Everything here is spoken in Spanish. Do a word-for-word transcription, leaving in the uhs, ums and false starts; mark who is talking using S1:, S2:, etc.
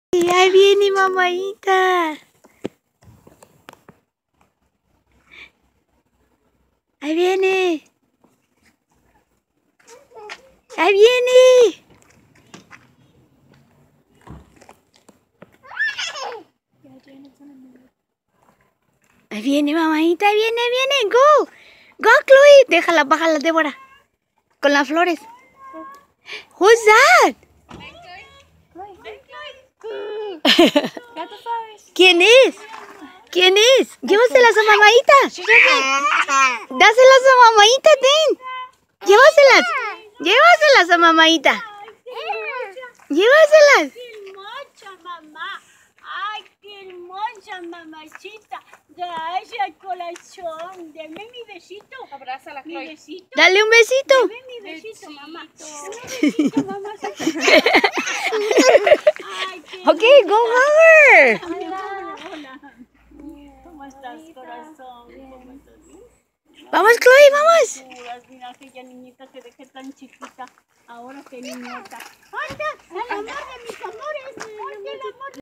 S1: Y ahí viene Mamaita. Ahí viene. Ahí viene. Ahí viene Mamaita, ahí viene, ahí viene. Go. Go, Chloe. Déjala, bájala, Débora. Con las flores. Who's that? ¿Quién es? ¿Quién es? Llévaselas a Mamaita. Dáselas a Mamaita, ten. Llévaselas. Llévaselas a Mamaita. Llévaselas.
S2: ¡Qué hermosa, mamá! ¡Ay, qué hermosa, mamachita! Gracias, corazón. Deme mi besito.
S3: Abrázala,
S2: Mi
S3: Chloe.
S2: besito.
S1: Dale un besito.
S2: Deme mi besito, mamá. Un besito, mamá. Ay, qué
S1: Okay, go hug her.
S2: Hola, hola. ¿Cómo estás, corazón? ¿Cómo estás?
S1: Vamos, Chloe, vamos.
S2: Puras, mira aquella niñita que dejé tan chiquita. Ahora qué niñota. ¡Anda! ¡El amor de mis amores! ¡Ay, el amor!